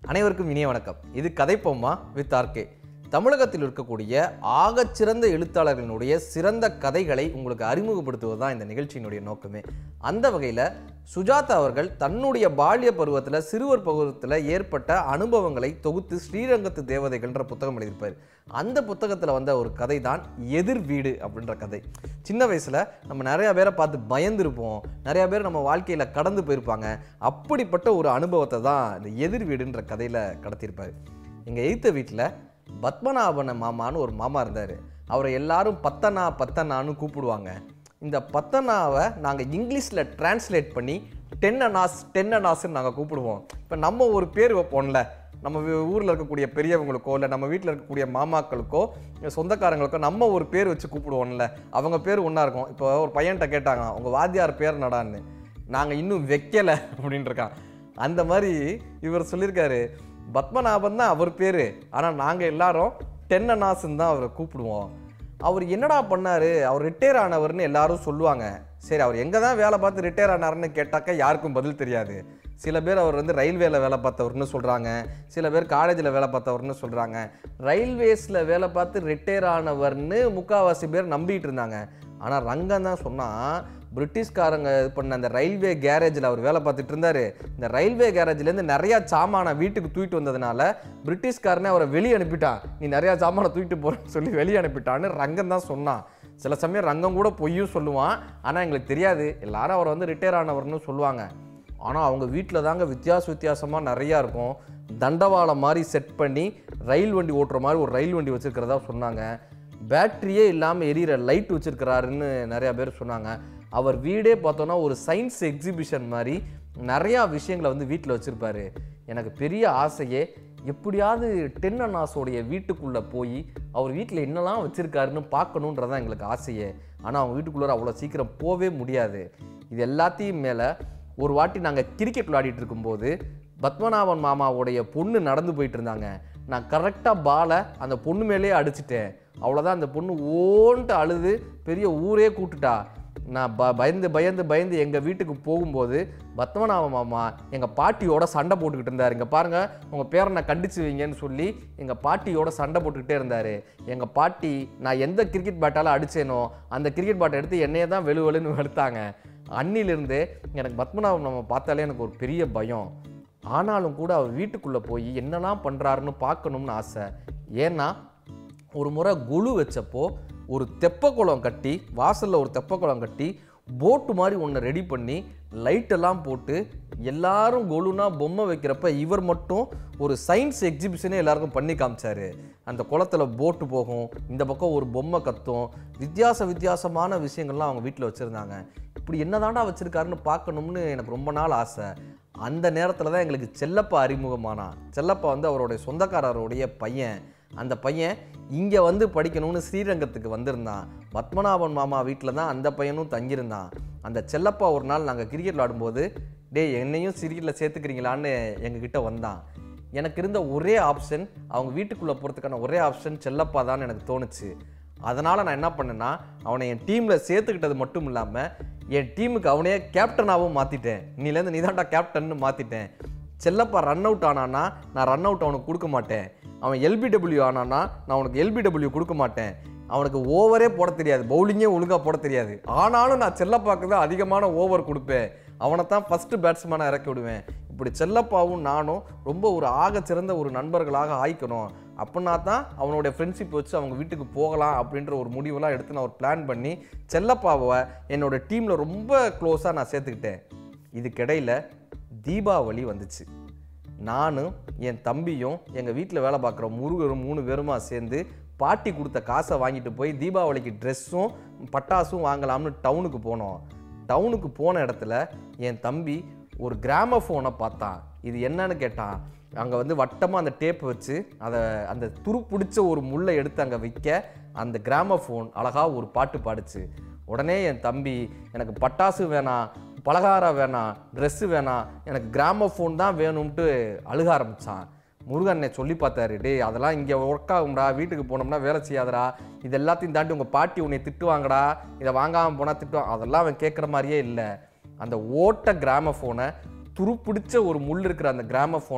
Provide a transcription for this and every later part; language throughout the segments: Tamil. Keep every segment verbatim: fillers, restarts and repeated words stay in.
அனைவருக்கும் இனிய வணக்கம். இது கதைப்போமா வித் ஆர்கே. தமிழகத்தில் இருக்கக்கூடிய ஆகச்சிறந்த எழுத்தாளர்களினுடைய சிறந்த கதைகளை உங்களுக்கு அறிமுகப்படுத்துவது தான் இந்த நிகழ்ச்சியினுடைய நோக்கமே. அந்த வகையில் சுஜாதா அவர்கள் தன்னுடைய பால்ய பருவத்தில் சிறுவர் பருவத்தில் ஏற்பட்ட அனுபவங்களை தொகுத்து ஸ்ரீரங்கத்து தேவதைகள்ன்ற புத்தகம் எழுதியிருப்பார். அந்த புத்தகத்தில் வந்த ஒரு கதை தான் எதிர் வீடு அப்படின்ற கதை. சின்ன வயசில் நம்ம நிறையா பேரை பார்த்து பயந்துருப்போம், நிறையா பேர் நம்ம வாழ்க்கையில் கடந்து போயிருப்பாங்க. அப்படிப்பட்ட ஒரு அனுபவத்தை தான் இந்த எதிர் வீடுன்ற கதையில் கடத்தியிருப்பார். எங்கள் எய்த்த வீட்டில் பத்மநாபன மாமான்னு ஒரு மாமா இருந்தார். அவரை எல்லாரும் பத்தனா பத்தனான்னு கூப்பிடுவாங்க. இந்த பத்தனாவை நாங்கள் இங்கிலீஷில் டிரான்ஸ்லேட் பண்ணி டென்னனாஸ் டென்னனாஸ்ன்னு நாங்கள் கூப்பிடுவோம். இப்போ நம்ம ஒரு பேர் வைப்போம்ல, நம்ம ஊரில் இருக்கக்கூடிய பெரியவங்களுக்கோ இல்லை நம்ம வீட்டில் இருக்கக்கூடிய மாமாக்களுக்கோ சொந்தக்காரங்களுக்கோ நம்ம ஒரு பேர் வச்சு கூப்பிடுவோம்ல, அவங்க பேர் ஒன்றா இருக்கும். இப்போ ஒரு பையன்கிட்ட கேட்டாங்க, உங்கள் வாத்தியார் பேர் நடான்னு, நாங்கள் இன்னும் வைக்கலை அப்படின்னு இருக்கான். அந்த மாதிரி இவர் சொல்லியிருக்காரு, பத்மநாபன் தான் அவர் பேர், ஆனால் நாங்கள் எல்லாரும் டென்னனாஸ்ன்னு தான் அவரை கூப்பிடுவோம். அவர் என்னடா பண்ணார், அவர் ரிட்டையர் ஆனவர்னு எல்லாரும் சொல்லுவாங்க. சரி, அவர் எங்கே தான் வேலை பார்த்து ரிட்டையர் ஆனார்னு கேட்டாக்கா யாருக்கும் பதில் தெரியாது. சில பேர் அவர் வந்து ரயில்வேல வேலை பார்த்தவர்னு சொல்கிறாங்க, சில பேர் காலேஜில் வேலை பார்த்தவர்னு சொல்கிறாங்க. ரயில்வேஸில் வேலை பார்த்து ரிட்டையர் ஆனவர்னு முக்கால்வாசி பேர் நம்பிட்டு இருந்தாங்க. ஆனால் ரங்கன் தான் சொன்னால், பிரிட்டிஷ்காரங்க இது பண்ண அந்த ரயில்வே கேரேஜில் அவர் வேலை பார்த்துட்டு இருந்தார். இந்த ரயில்வே கேரேஜ்லேருந்து நிறையா சாமானை வீட்டுக்கு தூக்கிட்டு வந்ததுனால பிரிட்டிஷ்காரனே அவரை வெளியே அனுப்பிட்டான். நீ நிறையா சாமானை தூக்கிட்டு போகிறேன்னு சொல்லி வெளியே அனுப்பிட்டான்னு ரங்கன் தான் சொன்னான். சில சமயம் ரங்கம் கூட பொய்யும் சொல்லுவான், ஆனால் எங்களுக்கு தெரியாது. எல்லாரும் அவரை வந்து ரிட்டையர் ஆனவர்னு சொல்லுவாங்க. ஆனால் அவங்க வீட்டில் தாங்க வித்தியாச வித்தியாசமாக நிறையா இருக்கும். தண்டவாளம் மாதிரி செட் பண்ணி ரயில் வண்டி ஓட்டுற மாதிரி ஒரு ரயில் வண்டி வச்சுருக்கிறதா சொன்னாங்க. பேட்ரியே இல்லாமல் எரியிற லைட் வச்சுருக்கிறாருன்னு நிறையா பேர் சொன்னாங்க. அவர் வீடே பார்த்தோன்னா ஒரு சயின்ஸ் எக்ஸிபிஷன் மாதிரி நிறையா விஷயங்களை வந்து வீட்டில் வச்சுருப்பார். எனக்கு பெரிய ஆசையே எப்படியாவது டென்னனாஸோடைய வீட்டுக்குள்ளே போய் அவர் வீட்டில் என்னெல்லாம் வச்சுருக்காருன்னு பார்க்கணுன்றதான் எங்களுக்கு ஆசையே. ஆனால் அவங்க வீட்டுக்குள்ளே அவ்வளோ சீக்கிரம் போவே முடியாது. இது எல்லாத்தையும் மேலே ஒரு வாட்டி நாங்கள் கிரிக்கெட் விளையாடிட்டு இருக்கும்போது பத்மநாபன் மாமாவுடைய பொண்ணு நடந்து போயிட்டு இருந்தாங்க. நான் கரெக்டாக பாலை அந்த பொண்ணு மேலேயே அடிச்சிட்டேன். அவ்வளோதான், அந்த பொண்ணு ஓன்ட்டு அழுது பெரிய ஊரே கூட்டுட்டா. நான் ப பயந்து பயந்து பயந்து எங்கள் வீட்டுக்கு போகும்போது பத்மநாப மாமா எங்கள் பாட்டியோட சண்டை போட்டுக்கிட்டு இருந்தார். இங்கே பாருங்கள், உங்கள் பேரனை கண்டிச்சு வைங்கன்னு சொல்லி எங்கள் பாட்டியோட சண்டை போட்டுக்கிட்டே இருந்தார். எங்கள் பாட்டி நான் எந்த கிரிக்கெட் பேட்டால் அடித்தேனோ அந்த கிரிக்கெட் பேட்டை எடுத்து என்னையே தான் வெளு வெளுன்னு வெளுத்தாங்க. அன்னிலிருந்து எனக்கு பத்மநாப மாமா பார்த்தாலே எனக்கு ஒரு பெரிய பயம். ஆனாலும் கூட அவர் வீட்டுக்குள்ளே போய் என்னெல்லாம் பண்ணுறாருன்னு பார்க்கணும்னு ஆசை. ஏன்னா ஒரு முறை குழு வச்சப்போ ஒரு தெப்பக்குளம் கட்டி, வாசலில் ஒரு தெப்பக்குளம் கட்டி போட்டு மாதிரி ஒன்று ரெடி பண்ணி லைட்டெல்லாம் போட்டு எல்லாரும் கொலுனா பொம்மை வைக்கிறப்ப இவர் மட்டும் ஒரு சயின்ஸ் எக்ஸிபிஷனே எல்லாருக்கும் பண்ணி காமிச்சார். அந்த குளத்தில் போட்டு போகும், இந்த பக்கம் ஒரு பொம்மை கத்தும், வித்தியாச வித்தியாசமான விஷயங்கள்லாம் அவங்க வீட்டில் வச்சுருந்தாங்க. இப்படி என்ன தாண்டா வச்சுருக்காருன்னு பார்க்கணும்னு எனக்கு ரொம்ப நாள் ஆசை. அந்த நேரத்தில் தான் எங்களுக்கு செல்லப்பா அறிமுகமானா. செல்லப்பா வந்து அவருடைய சொந்தக்காரருடைய பையன். அந்த பையன் இங்கே வந்து படிக்கணும்னு ஸ்ரீரங்கத்துக்கு வந்திருந்தான். பத்மநாபன் மாமா வீட்டில் தான் அந்த பையனும் தங்கியிருந்தான். அந்த செல்லப்பா ஒரு நாள் நாங்கள் கிரிக்கெட் விளாடும்போது, டே என்னையும் கிரிக்கெட்டில் சேர்த்துக்கிறீங்களான்னு எங்ககிட்ட வந்தான். எனக்கு இருந்த ஒரே ஆப்ஷன், அவங்க வீட்டுக்குள்ளே போகிறதுக்கான ஒரே ஆப்ஷன் செல்லப்பா தான் எனக்கு தோணுச்சு. அதனால் நான் என்ன பண்ணேன்னா, அவனை என் டீமில் சேர்த்துக்கிட்டது மட்டும் இல்லாமல் என் டீமுக்கு அவனையே கேப்டனாகவும் மாற்றிட்டேன். நீலேருந்து நீ தான்டா கேப்டன்னு மாற்றிட்டேன். செல்லப்பா ரன் அவுட் ஆனான்னா நான் ரன் அவுட் அவனுக்கு கொடுக்க மாட்டேன். அவன் எல்பிடபிள்யூ ஆனான்னா நான் அவனுக்கு எல்பிடபிள்யூ கொடுக்க மாட்டேன். அவனுக்கு ஓவரே போட தெரியாது, பவுலிங்கே ஒழுங்காக போட தெரியாது. ஆனாலும் நான் செல்லப்பாவுக்கு தான் அதிகமான ஓவர் கொடுப்பேன். அவனை தான் ஃபஸ்ட்டு பேட்ஸ்மேனாக இறக்கி விடுவேன். இப்படி செல்லப்பாவும் நானும் ரொம்ப ஒரு ஆக சிறந்த ஒரு நண்பர்களாக ஆயிக்கணும். அப்படின்னா தான் அவனுடைய ஃப்ரெண்ட்ஷிப் வச்சு அவங்க வீட்டுக்கு போகலாம் அப்படின்ற ஒரு முடிவெல்லாம் எடுத்து நான் ஒரு பிளான் பண்ணி செல்லப்பாவை என்னோடய டீமில் ரொம்ப க்ளோஸாக நான் சேர்த்துக்கிட்டேன். இதுக்கிடையில் தீபாவளி வந்துச்சு. நானும் என் தம்பியும் எங்கள் வீட்டில் வேலை பார்க்குற முருகரும் மூணு பேருமா சேர்ந்து பாட்டி கொடுத்த காசை வாங்கிட்டு போய் தீபாவளிக்கு ட்ரெஸ்ஸும் பட்டாசும் வாங்கலாம்னு டவுனுக்கு போனோம். டவுனுக்கு போன இடத்துல என் தம்பி ஒரு கிராமஃபோனை பார்த்தான். இது என்னன்னு கேட்டான். அங்கே வந்து வட்டமாக அந்த டேப் வச்சு அதை அந்த துரு பிடிச்ச ஒரு முள்ளை எடுத்து அங்கே வைக்க அந்த கிராமஃபோன் அழகாக ஒரு பாட்டு பாடுச்சு. உடனே என் தம்பி, எனக்கு பட்டாசு வேணாம், பலகாரம் வேணாம், ட்ரெஸ்ஸு வேணாம், எனக்கு கிராமஃபோன் தான் வேணும்ன்ட்டு அழுக ஆரம்பித்தான். முருகனை சொல்லி பார்த்தாரு, டே அதெல்லாம் இங்கே ஒர்க் ஆகும்டா, வீட்டுக்கு போனோம்னா வேலை செய்யாதடா, இது எல்லாத்தையும் தாண்டி உங்கள் பாட்டி உன்னை திட்டுவாங்கடா, இதை வாங்காமல் போனால் திட்டுவாங்க. அதெல்லாம் அவன் கேட்குற மாதிரியே இல்லை. அந்த ஓட்ட கிராமஃபோனை துருப்பிடிச்ச ஒரு முள் இருக்கிற அந்த கிராமஃபோனை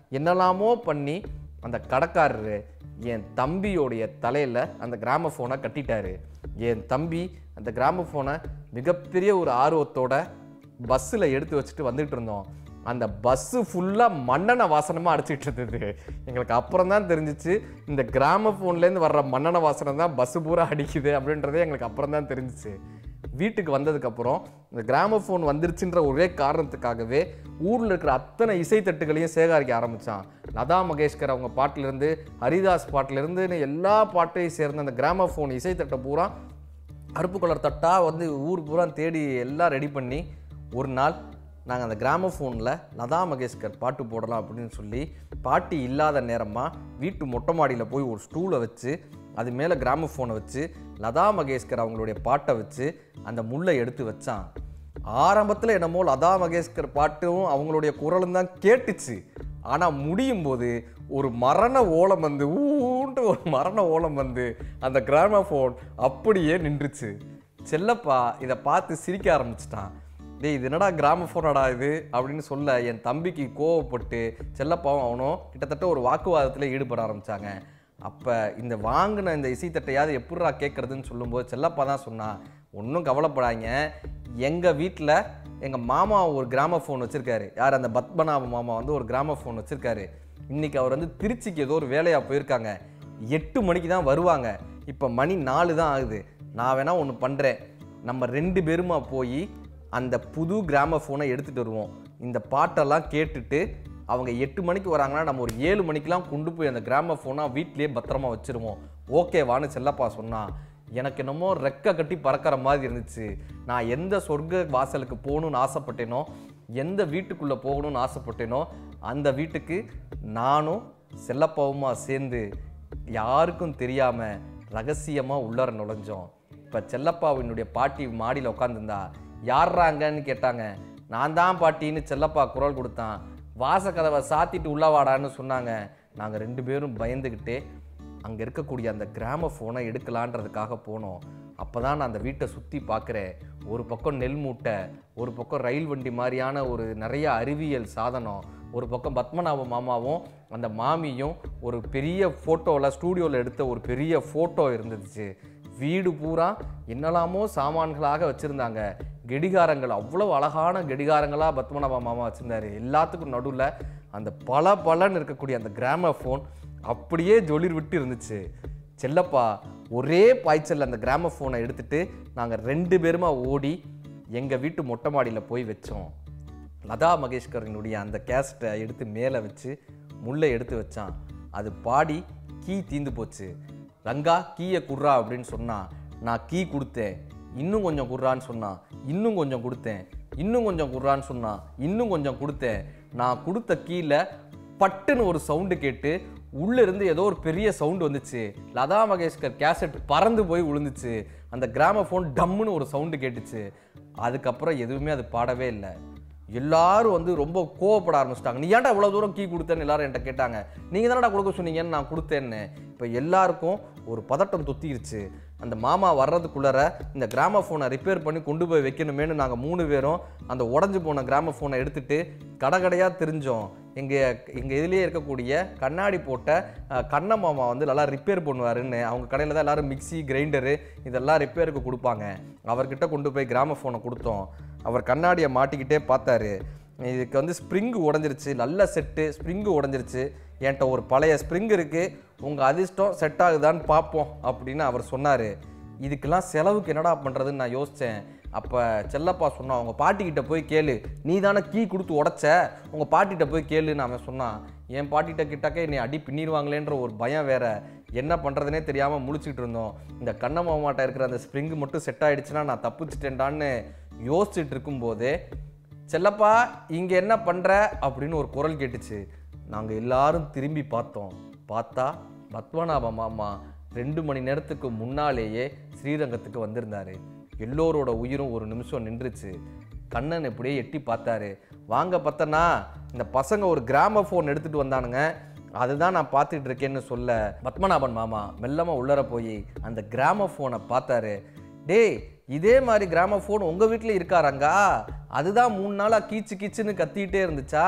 என்னெல்லாமோ பண்ணி அந்த கடைக்காரரு என் தம்பியோடைய தலையில் அந்த கிராமஃபோனை கட்டிட்டாரு. என் தம்பி அந்த கிராமஃபோனை மிகப்பெரிய ஒரு ஆர்வத்தோட பஸ்ஸில் எடுத்து வச்சுட்டு வந்துட்டு இருந்தோம். அந்த பஸ்ஸு ஃபுல்லாக மண்ணெண்ணெய் வாசனமாக அடிச்சிட்டு இருந்தது. எங்களுக்கு அப்புறம் தான் தெரிஞ்சிச்சு இந்த கிராமஃபோன்லேருந்து வர்ற மண்ணெண்ணெய் வாசனை தான் பஸ்ஸு பூரா அடிக்குது அப்படின்றதே எங்களுக்கு அப்புறம் தான் தெரிஞ்சிச்சு. வீட்டுக்கு வந்ததுக்கப்புறம் இந்த கிராமஃபோன் வந்துருச்சுன்ற ஒரே காரணத்துக்காகவே ஊரில் இருக்கிற அத்தனை இசைத்தட்டுகளையும் சேகரிக்க ஆரம்பித்தான். லதா மங்கேஷ்கர் அவங்க பாட்டிலேருந்து, ஹரிதாஸ் பாட்டிலேருந்துன்னு எல்லா பாட்டையும் சேர்ந்த அந்த கிராமஃபோன் இசைத்தட்டை பூரா கருப்பு கலர் தட்டாக வந்து ஊர் பூரா தேடி எல்லாம் ரெடி பண்ணி ஒரு நாள் நாங்கள் அந்த கிராமஃபோனில் லதா மங்கேஷ்கர் பாட்டு போடலாம் அப்படின்னு சொல்லி பாட்டி இல்லாத நேரமாக வீட்டு மொட்டை மாடியில் போய் ஒரு ஸ்டூலை வச்சு அது மேலே கிராமஃபோனை வச்சு லதா மங்கேஷ்கர் அவங்களுடைய பாட்டை வச்சு அந்த முள்ளை எடுத்து வச்சான். ஆரம்பத்தில் என்னமோ லதா மங்கேஷ்கர் பாட்டும் அவங்களுடைய குரலும் தான் கேட்டுச்சு. ஆனால் முடியும் போது ஒரு மரண ஓலம் வந்து ஊன்ட்டு ஒரு மரண ஓலம் வந்து அந்த கிராமஃபோன் அப்படியே நின்றுச்சு. செல்லப்பா இதை பார்த்து சிரிக்க ஆரம்பிச்சிட்டான். டேய் இது என்னடா கிராமஃபோனடா இது அப்படின்னு சொல்ல என் தம்பிக்கு கோவப்பட்டு செல்லப்பாவும் அவனும் கிட்டத்தட்ட ஒரு வாக்குவாதத்தில் ஈடுபட ஆரம்பித்தாங்க. அப்போ இந்த வாங்கின இந்த இசைத்தட்டையாவது எப்படிரா கேட்குறதுன்னு சொல்லும்போது செல்லப்பா தான் சொன்னான், ஒன்றும் கவலைப்படாங்க, எங்கள் வீட்டில் எங்கள் மாமா ஒரு கிராமஃபோன் வச்சுருக்காரு. யார் அந்த பத்மநாப மாமா வந்து ஒரு கிராமஃபோன் வச்சுருக்காரு. இன்றைக்கி அவர் வந்து திருச்சிக்கு ஏதோ ஒரு வேலையாக போயிருக்காங்க. எட்டு மணிக்கு தான் வருவாங்க. இப்போ மணி நாலு தான் ஆகுது. நான் வேணால் ஒன்று பண்ணுறேன், நம்ம ரெண்டு பேருமா போய் அந்த புது கிராமஃபோனை எடுத்துகிட்டு வருவோம். இந்த பாட்டெல்லாம் கேட்டுட்டு அவங்க எட்டு மணிக்கு வராங்கன்னா நம்ம ஒரு ஏழு மணிக்கெலாம் கொண்டு போய் அந்த கிராமஃபோனாக வீட்டிலேயே பத்திரமா வச்சுருவோம். ஓகேவான்னு செல்லப்பா சொன்னான். எனக்கு என்னமோ ரெக்கை கட்டி பறக்கிற மாதிரி இருந்துச்சு. நான் எந்த சொர்க்க வாசலுக்கு போகணுன்னு ஆசைப்பட்டேனோ, எந்த வீட்டுக்குள்ளே போகணும்னு ஆசைப்பட்டேனோ அந்த வீட்டுக்கு நானும் செல்லப்பாவுமா சேர்ந்து யாருக்கும் தெரியாமல் ரகசியமாக உள்ளார நுழைஞ்சோம். இப்போ செல்லப்பாவினுடைய பாட்டி மாடியில் உட்காந்துருந்தா. யார்றாங்கன்னு கேட்டாங்க. நான் தான் பாட்டின்னு செல்லப்பா குரல் கொடுத்தான். வாசக்கதவை சாத்திட்டு உள்ளவாடான்னு சொன்னாங்க. நாங்கள் ரெண்டு பேரும் பயந்துக்கிட்டே அங்கே இருக்கக்கூடிய அந்த கிராமஃபோனை எடுக்கலான்றதுக்காக போனோம். அப்போ தான் நான் அந்த வீட்டை சுற்றி பார்க்குறேன். ஒரு பக்கம் நெல் மூட்டை, ஒரு பக்கம் ரயில் வண்டி மாதிரியான ஒரு நிறைய அறிவியல் சாதனம், ஒரு பக்கம் பத்மநாப மாமாவும் அந்த மாமியும் ஒரு பெரிய ஃபோட்டோவில் ஸ்டூடியோவில் எடுத்த ஒரு பெரிய ஃபோட்டோ இருந்துச்சு. வீடு பூரா என்னெல்லாமோ சாமான்களாக வச்சுருந்தாங்க. கெடிகாரங்கள், அவ்வளோ அழகான கெடிகாரங்களாக பத்மநாப மாமா வச்சுருந்தாரு. எல்லாத்துக்கும் நடுவில் அந்த பல பலன்னு இருக்கக்கூடிய அந்த கிராமஃபோன் அப்படியே ஜொலிர் விட்டு இருந்துச்சு. செல்லப்பா ஒரே பாய்ச்சல் அந்த கிராமஃபோனை எடுத்துகிட்டு நாங்கள் ரெண்டு பேருமா ஓடி எங்கள் வீட்டு மொட்டை மாடியில் போய் வச்சோம். லதா மங்கேஷ்கரினுடைய அந்த கேசட்டை எடுத்து மேலே வச்சு முல்லை எடுத்து வச்சான். அது பாடி கீ தீந்து போச்சு. ரங்கா கீயை குர்றா அப்படின்னு சொன்னான். நான் கீ கொடுத்தேன். இன்னும் கொஞ்சம் குர்றான்னு சொன்னான். இன்னும் கொஞ்சம் கொடுத்தேன். இன்னும் கொஞ்சம் குர்றான்னு சொன்னான். இன்னும் கொஞ்சம் கொடுத்தேன். நான் கொடுத்த கீழே பட்டுன்னு ஒரு சவுண்டு கேட்டு உள்ளே இருந்து ஏதோ ஒரு பெரிய சவுண்டு வந்துச்சு. லதா மங்கேஷ்கர் கேசட் பறந்து போய் விழுந்துச்சு. அந்த கிராமஃபோன் டம்முன்னு ஒரு சவுண்டு கேட்டுச்சு. அதுக்கப்புறம் எதுவுமே அது பாடவே இல்லை. எல்லாரும் வந்து ரொம்ப கோவப்பட ஆரம்பிச்சிட்டாங்க. நீ ஏன்டா இவ்வளோ தூரம் கீ கொடுத்தேன்னு எல்லாரும் என்கிட்ட கேட்டாங்க. நீங்கள் தானடா கொடுக்க சொன்னீங்கன்னு நான் கொடுத்தேன்னு. இப்போ எல்லாருக்கும் ஒரு பதட்டம் தொத்திருச்சு. அந்த மாமா வர்றதுக்குள்ளார இந்த கிராமஃபோனை ரிப்பேர் பண்ணி கொண்டு போய் வைக்கணுமேனு நாங்கள் மூணு பேரும் அந்த உடஞ்சி போன கிராமஃபோனை எடுத்துகிட்டு கடை கடையாக தெரிஞ்சோம். எங்கள் எங்கள் இதுலேயே இருக்கக்கூடிய கண்ணாடி போட்ட கண்ண மாமா வந்து நல்லா ரிப்பேர் பண்ணுவாருன்னு அவங்க கடையில் தான் எல்லோரும் மிக்சி கிரைண்டரு இதெல்லாம் ரிப்பேருக்கு கொடுப்பாங்க. அவர்கிட்ட கொண்டு போய் கிராமஃபோனை கொடுத்தோம். அவர் கண்ணாடியை மாட்டிக்கிட்டே பார்த்தாரு. இதுக்கு வந்து ஸ்ப்ரிங்கு உடஞ்சிருச்சு, நல்ல செட்டு ஸ்ப்ரிங்கு உடஞ்சிருச்சு, என்கிட்ட ஒரு பழைய ஸ்ப்ரிங் இருக்குது, உங்கள் அதிர்ஷ்டம் செட் ஆகுதான்னு பார்ப்போம் அப்படின்னு அவர் சொன்னார். இதுக்கெல்லாம் செலவுக்கு என்னடா பண்ணுறதுன்னு நான் யோசித்தேன். அப்போ செல்லப்பா சொன்னான், உங்கள் பாட்டிக்கிட்ட போய் கேளு, நீ தானே கீ கொடுத்து உடச்ச, உங்கள் பாட்டிகிட்ட போய் கேளுன்னு அவன் சொன்னான். என் பாட்டிகிட்ட கிட்டக்க என்னை அடி பின்னிடுவாங்களேன்ற ஒரு பயம் வேறு. என்ன பண்ணுறதுனே தெரியாமல் முழிச்சிக்கிட்டு இருந்தோம். இந்த கண்ணமாமாட்ட இருக்கிற அந்த ஸ்ப்ரிங்கு மட்டும் செட் ஆகிடுச்சுன்னா நான் தப்பிச்சிட்டேன்டான்னு யோசிச்சுட்டு இருக்கும்போதே, செல்லப்பா இங்கே என்ன பண்ணுற அப்படின்னு ஒரு குரல் கேட்டுச்சு. நாங்கள் எல்லாரும் திரும்பி பார்த்தோம். பார்த்தா பத்மநாப மாமா ரெண்டு மணி நேரத்துக்கு முன்னாலேயே ஸ்ரீரங்கத்துக்கு வந்திருந்தாரு. எல்லோரோட உயிரும் ஒரு நிமிஷம் நின்றுச்சு. கண்ணன் எப்படியே எட்டி பார்த்தாரு. வாங்க பத்தனா, இந்த பசங்க ஒரு கிராமஃபோன் எடுத்துகிட்டு வந்தானுங்க, அதுதான் நான் பார்த்துட்டு இருக்கேன்னு சொல்ல பத்மநாபன் மாமா மெல்லமாக உள்ளர போய் அந்த கிராமஃபோனை பார்த்தாரு. டேய், இதே மாதிரி கிராமஃபோன் உங்கள் வீட்டில் இருக்காராங்கா? அதுதான் மூணு நாளாக கீச்சு கீச்சுன்னு கத்திக்கிட்டே இருந்துச்சா?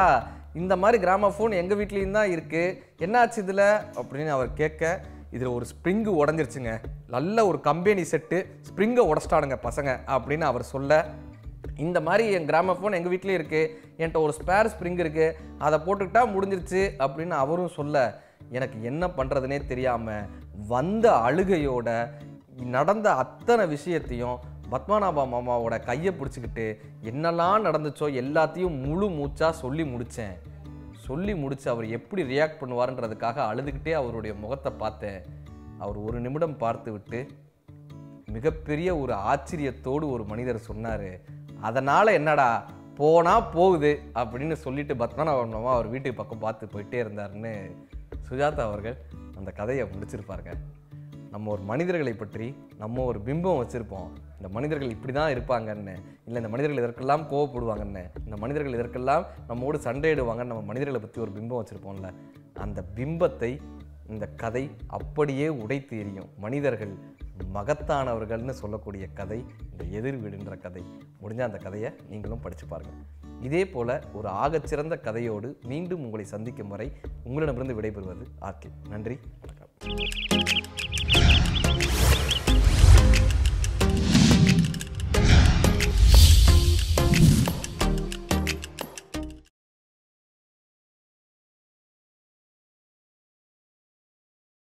இந்த மாதிரி கிராமஃபோன் எங்கள் வீட்லேயும் தான் இருக்குது, என்னாச்சு இதில் அப்படின்னு அவர் கேட்க, இதில் ஒரு ஸ்ப்ரிங்கு உடஞ்சிருச்சுங்க, நல்ல ஒரு கம்பெனி செட்டு ஸ்ப்ரிங்கை உடச்சிட்டானுங்க பசங்க அப்படின்னு அவர் சொல்ல, இந்த மாதிரி என் கிராமஃபோன் எங்கள் வீட்லேயும் இருக்குது, என்கிட்ட ஒரு ஸ்பேர் ஸ்ப்ரிங் இருக்குது, அதை போட்டுக்கிட்டா முடிஞ்சிருச்சு அப்படின்னு அவரும் சொல்ல, எனக்கு என்ன பண்ணுறதுனே தெரியாமல் வந்த அழுகையோட நடந்த அத்தனை விஷயத்தையும் பத்மநாபா மாமாவோட கையை பிடிச்சிக்கிட்டு என்னெல்லாம் நடந்துச்சோ எல்லாத்தையும் முழு மூச்சாக சொல்லி முடித்தேன். சொல்லி முடிச்சு அவர் எப்படி ரியாக்ட் பண்ணுவார்ன்றதுக்காக அழுதுகிட்டே அவருடைய முகத்தை பார்த்தேன். அவர் ஒரு நிமிடம் பார்த்து விட்டு மிகப்பெரிய ஒரு ஆச்சரியத்தோடு ஒரு மனிதர் சொன்னார், அதனால் என்னடா போனால் போகுது அப்படின்னு சொல்லிட்டு பத்மநாபன் அவர் வீட்டுக்கு பக்கம் பார்த்து போயிட்டே இருந்தாருன்னு சுஜாதா அவர்கள் அந்த கதையை முடிச்சிருப்பாருங்க. நம்ம ஒரு மனிதர்களை பற்றி நம்ம ஒரு பிம்பம் வச்சுருப்போம், இந்த மனிதர்கள் இப்படி தான் இருப்பாங்கன்னு, இல்லை இந்த மனிதர்கள் இதற்கெல்லாம் கோவப்படுவாங்கன்னு, இந்த மனிதர்கள் இதற்கெல்லாம் நம்மோடு சண்டையிடுவாங்கன்னு நம்ம மனிதர்களை பற்றி ஒரு பிம்பம் வச்சுருப்போம்ல, அந்த பிம்பத்தை இந்த கதை அப்படியே உடைத்து எறியும். மனிதர்கள் மகத்தானவர்கள்னு சொல்லக்கூடிய கதை இந்த எதிர் வீடுன்ற கதை. முடிஞ்சால் அந்த கதையை நீங்களும் படித்து பாருங்கள். இதே போல் ஒரு ஆகச்சிறந்த கதையோடு மீண்டும் உங்களை சந்திக்கும் வரை உங்களிடமிருந்து விடைபெறுவது ஆர்கே. நன்றி, வணக்கம்.